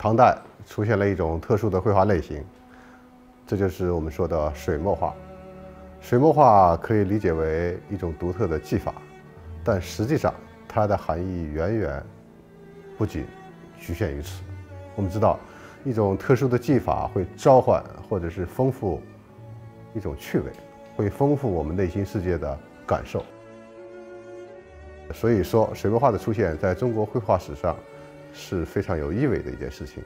唐代出现了一种特殊的绘画类型，这就是我们说的水墨画。水墨画可以理解为一种独特的技法，但实际上它的含义远远不仅局限于此。我们知道，一种特殊的技法会召唤或者是丰富一种趣味，会丰富我们内心世界的感受。所以说，水墨画的出现在中国绘画史上是非常有意味的一件事情。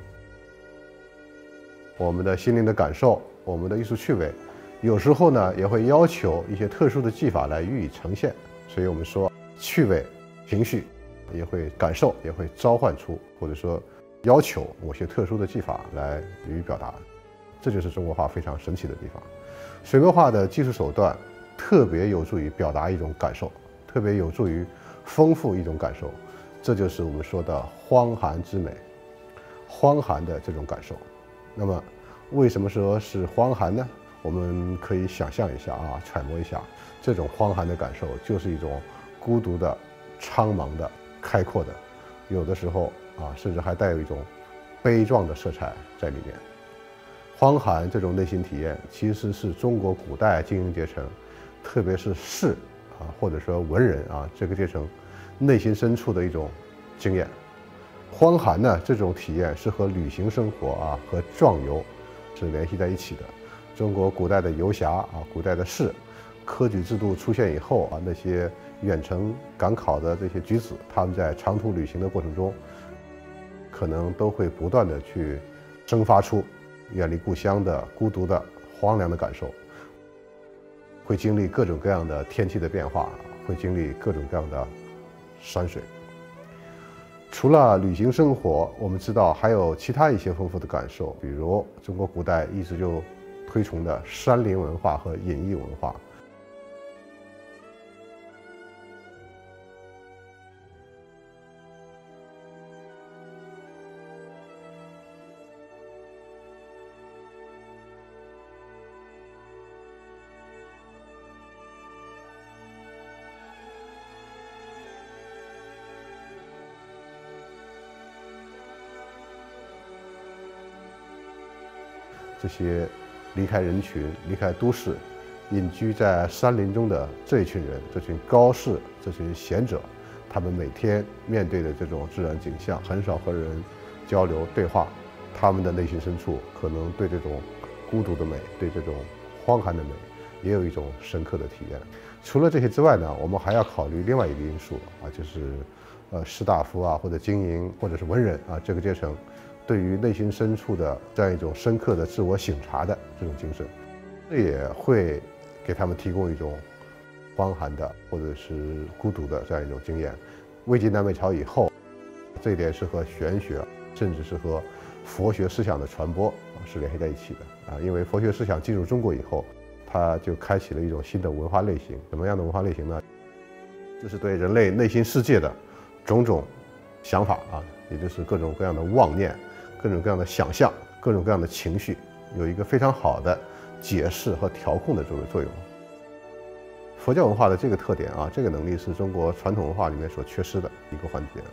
我们的心灵的感受，我们的艺术趣味，有时候呢也会要求一些特殊的技法来予以呈现。所以我们说，趣味、情绪也会感受，也会召唤出，或者说要求某些特殊的技法来予以表达。这就是中国画非常神奇的地方。水墨画的技术手段特别有助于表达一种感受，特别有助于丰富一种感受。这就是我们说的荒寒之美，荒寒的这种感受。那么为什么说是荒寒呢？我们可以想象一下啊，揣摩一下，这种荒寒的感受就是一种孤独的、苍茫的、开阔的，有的时候啊，甚至还带有一种悲壮的色彩在里面。荒寒这种内心体验，其实是中国古代精英阶层，特别是士啊，或者说文人啊，这个阶层内心深处的一种经验。荒寒呢，这种体验是和旅行生活啊和壮游是联系在一起的。中国古代的游侠啊，古代的士，科举制度出现以后啊，那些远程赶考的这些举子，他们在长途旅行的过程中，可能都会不断的去生发出远离故乡的孤独的荒凉的感受，会经历各种各样的天气的变化，会经历各种各样的山水。除了旅行生活，我们知道还有其他一些丰富的感受，比如中国古代一直就推崇的山林文化和隐逸文化。这些离开人群、离开都市，隐居在山林中的这一群人，这群高士、这群贤者，他们每天面对的这种自然景象，很少和人交流对话，他们的内心深处可能对这种孤独的美，对这种荒寒的美，也有一种深刻的体验。除了这些之外呢，我们还要考虑另外一个因素啊，就是士大夫啊，或者精英，或者是文人啊，这个阶层对于内心深处的这样一种深刻的自我省察的这种精神，这也会给他们提供一种荒寒的或者是孤独的这样一种经验。魏晋南北朝以后，这一点是和玄学，甚至是和佛学思想的传播是联系在一起的啊。因为佛学思想进入中国以后，它就开启了一种新的文化类型。什么样的文化类型呢？就是对人类内心世界的种种想法啊，也就是各种各样的妄念、各种各样的想象、各种各样的情绪，有一个非常好的解释和调控的这个作用。佛教文化的这个特点啊，这个能力是中国传统文化里面所缺失的一个环节。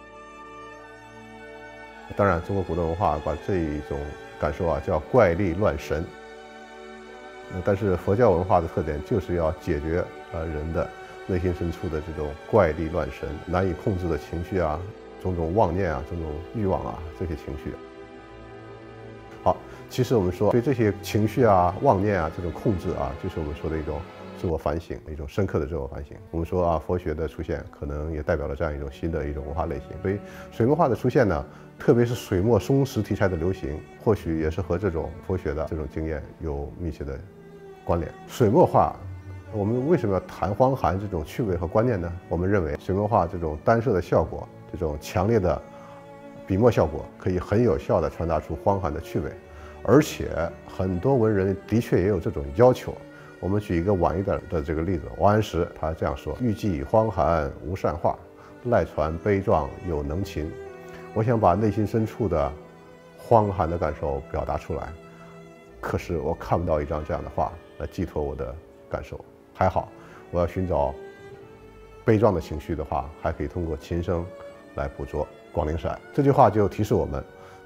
当然，中国古代文化把这一种感受啊叫怪力乱神。但是佛教文化的特点就是要解决人的内心深处的这种怪力乱神、难以控制的情绪啊、种种妄念啊、种种欲望啊这些情绪。好，其实我们说对这些情绪啊、妄念啊这种控制啊，就是我们说的一种自我反省，一种深刻的自我反省。我们说啊，佛学的出现可能也代表了这样一种新的一种文化类型。所以水墨画的出现呢，特别是水墨松石题材的流行，或许也是和这种佛学的这种经验有密切的关联。水墨画，我们为什么要谈荒寒这种趣味和观念呢？我们认为水墨画这种单色的效果，这种强烈的笔墨效果，可以很有效地传达出荒寒的趣味，而且很多文人的确也有这种要求。我们举一个晚一点的这个例子，王安石他这样说：“欲寄荒寒无善画，赖传悲壮有能琴。”我想把内心深处的荒寒的感受表达出来，可是我看不到一张这样的画来寄托我的感受。还好，我要寻找悲壮的情绪的话，还可以通过琴声来捕捉光灵色。这句话就提示我们，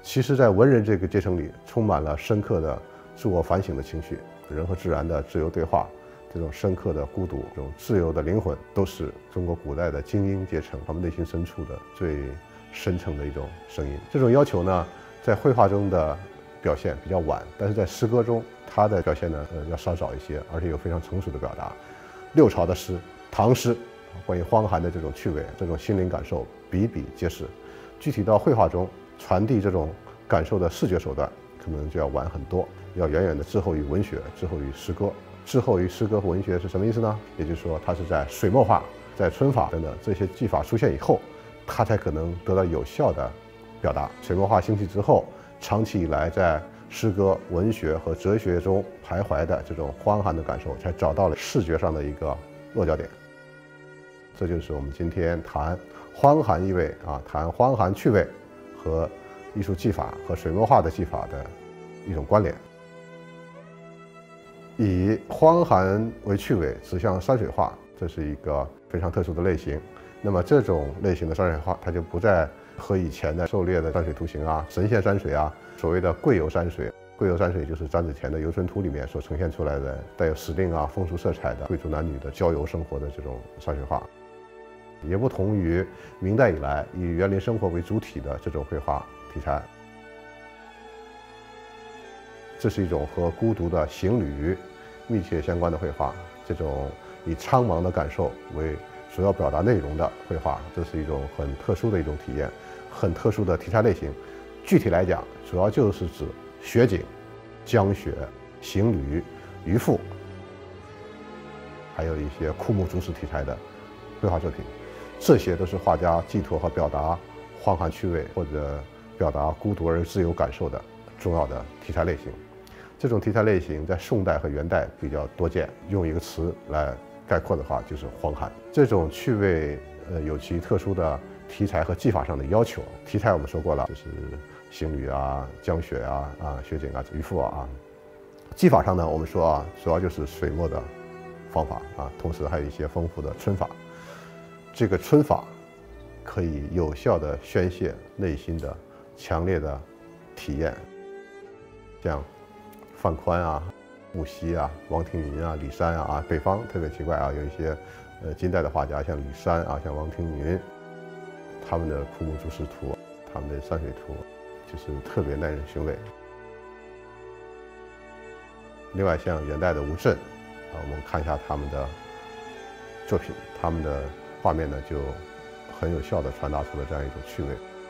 其实，在文人这个阶层里，充满了深刻的自我反省的情绪，人和自然的自由对话，这种深刻的孤独，这种自由的灵魂，都是中国古代的精英阶层他们内心深处的最深层的一种声音。这种要求呢，在绘画中的表现比较晚，但是在诗歌中，它的表现呢，要稍早一些，而且有非常成熟的表达。六朝的诗、唐诗，关于荒寒的这种趣味、这种心灵感受比比皆是。具体到绘画中，传递这种感受的视觉手段，可能就要晚很多，要远远的滞后于文学，滞后于诗歌。滞后于诗歌和文学是什么意思呢？也就是说，它是在水墨画、在皴法等等这些技法出现以后，它才可能得到有效的表达。水墨画兴起之后，长期以来在诗歌、文学和哲学中徘徊的这种荒寒的感受，才找到了视觉上的一个落脚点。这就是我们今天谈荒寒意味谈荒寒趣味和艺术技法和水墨画的技法的一种关联。以荒寒为趣味指向山水画，这是一个非常特殊的类型。那么这种类型的山水画，它就不再和以前的狩猎的山水图形神仙山水所谓的贵游山水。贵游山水就是詹子乾的《游春图》里面所呈现出来的带有时令风俗色彩的贵族男女的郊游生活的这种山水画，也不同于明代以来以园林生活为主体的这种绘画题材。这是一种和孤独的行旅密切相关的绘画，这种以苍茫的感受为主要表达内容的绘画，这是一种很特殊的一种体验，很特殊的题材类型。具体来讲，主要就是指雪景、江雪、行旅、渔父，还有一些枯木竹石题材的绘画作品。这些都是画家寄托和表达荒寒趣味或者表达孤独而自由感受的重要的题材类型。这种题材类型在宋代和元代比较多见，用一个词来概括的话就是荒寒。这种趣味有其特殊的题材和技法上的要求。题材我们说过了，就是行旅江雪雪景渔父技法上呢，我们说主要就是水墨的方法同时还有一些丰富的皴法。这个皴法可以有效地宣泄内心的强烈的体验，像范宽木溪王庭云李山北方特别奇怪有一些近代的画家，像李山像王庭云，他们的枯木竹石图，他们的山水图，就是特别耐人寻味。另外，像元代的吴镇我们看一下他们的作品，他们的画面呢就很有效地传达出了这样一种趣味。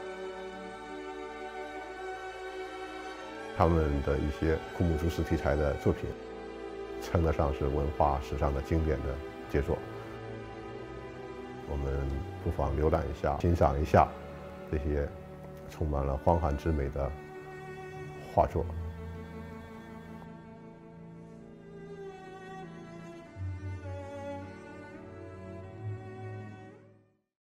他们的一些枯木竹石题材的作品，称得上是文化史上的经典的杰作。我们不妨浏览一下，欣赏一下这些充满了荒寒之美的画作。